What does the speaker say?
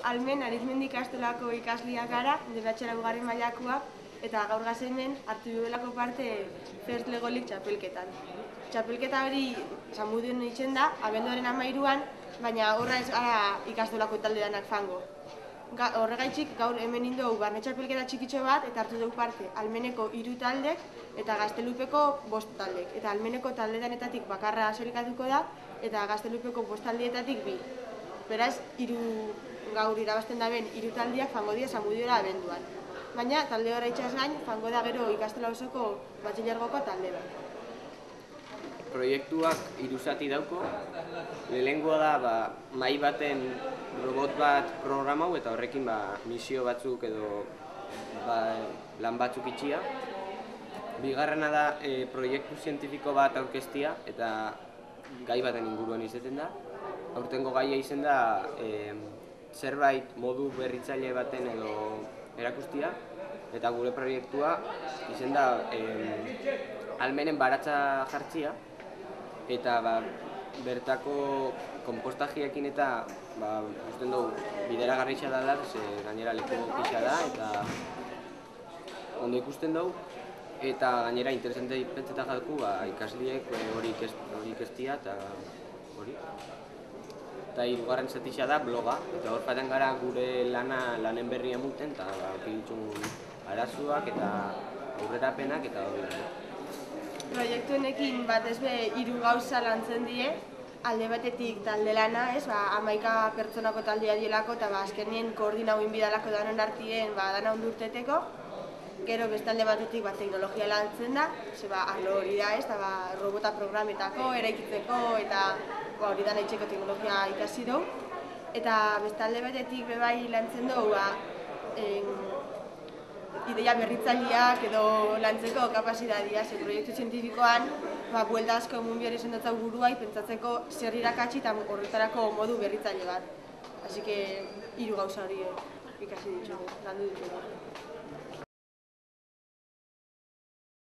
Almen Arizmendi ikastolako ikasliak gara, DBH-garren mailakoak, eta gaur hemen hartu duelako parte First Lego League txapelketan. Txapelketa hori Zamudioan itzen da, abenduaren 13an, baina horra ez gara ikastolako talde danak fango. Horregaitzik gaur hemen indou barne txapelketa txikitxo bat eta hartu dugu parte Almeneko 3 taldek eta Gaztelupeko 5 taldek. Eta Almeneko taldetanetatik bakarra sailkatuko da eta Gaztelupeko 5 taldeetatik 2. Beraz, gaur irabazten da ben 3 taldeak fango dira Zamudiora abenduan. Baina talde horra itxas gain, fango da gero ikastola osoko batxilergoko talde bat. Proiektuak 3 zati dauko. Lehenengoa da mahai baten robot bat programau eta horrekin misio batzuk edo lan batzuk itxia. Bigarrena da proiektu zientifiko bat aurkeztia eta gai baten inguruan izaten da. Aurtengo gaia izen da zerbait modu berritzaile baten edo erakustia eta gure proiektua izen da Almenen baratza jartzia eta bertako konpostajiekin eta usten dugu bideragarritza dela, gainera leku pisa da eta ondo ikusten dugu eta gainera interesante pentseta jatku ikasliek hori ikestia eta hori. Eta 3. zatixa da bloga, eta hor paten gara gure lanen berri emuten eta pilitxun arazuak eta aurrerapenak eta hori. Proiektu honekin batez be 3 gauza lantzen die, alde batetik talde lana, 11 pertsonako taldea dielako eta azkenien koordinau inbidalako danon artien dana ondurteteko. Gero bestalde batetik teknologia lantzen da, arlo hori da, robota programetako, eraikitzeko eta hori da nahitzeko teknologia ikasi dugu. Eta bestalde batetik bebai lantzen dugu ideia berritzaileak edo lantzeko kapasitatea, proiektu zientifikoan buelta asko munbiari sendatzau buruai pentsatzeko zer irakatsi eta horretarako modu berritzaile bat. Así que 3 gauza hori ikasi ditugu, landu ditugu.